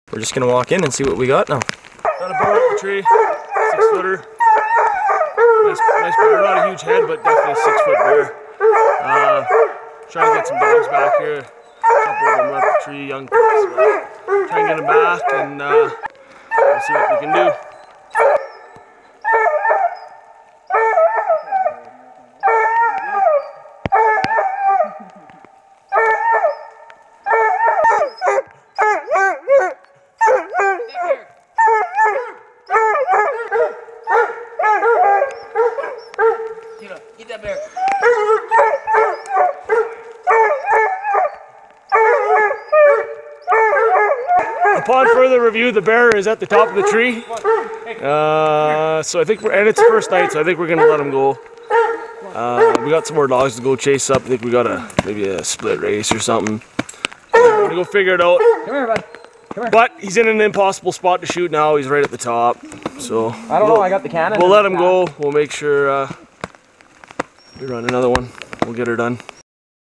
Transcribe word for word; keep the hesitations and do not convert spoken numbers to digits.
we're just gonna walk in and see what we got now. Got a bear up the tree, six footer. Nice, nice bear, not a huge head, but definitely a six foot bear. Uh, trying to get some dogs back here. A couple of them up the tree, young pups. But try and get them back, and uh, we'll see what we can do. Eat that bear. Upon further review, the bear is at the top of the tree. Uh, so I think we're, and it's first night, so I think we're gonna let him go. Uh, we got some more dogs to go chase up. I think we got a maybe a split race or something. We're gonna go figure it out. Come here, bud. Come here. But he's in an impossible spot to shoot now. He's right at the top. So I don't know. I got the cannon. We'll let him go. We'll make sure uh, we run another one. We'll get her done.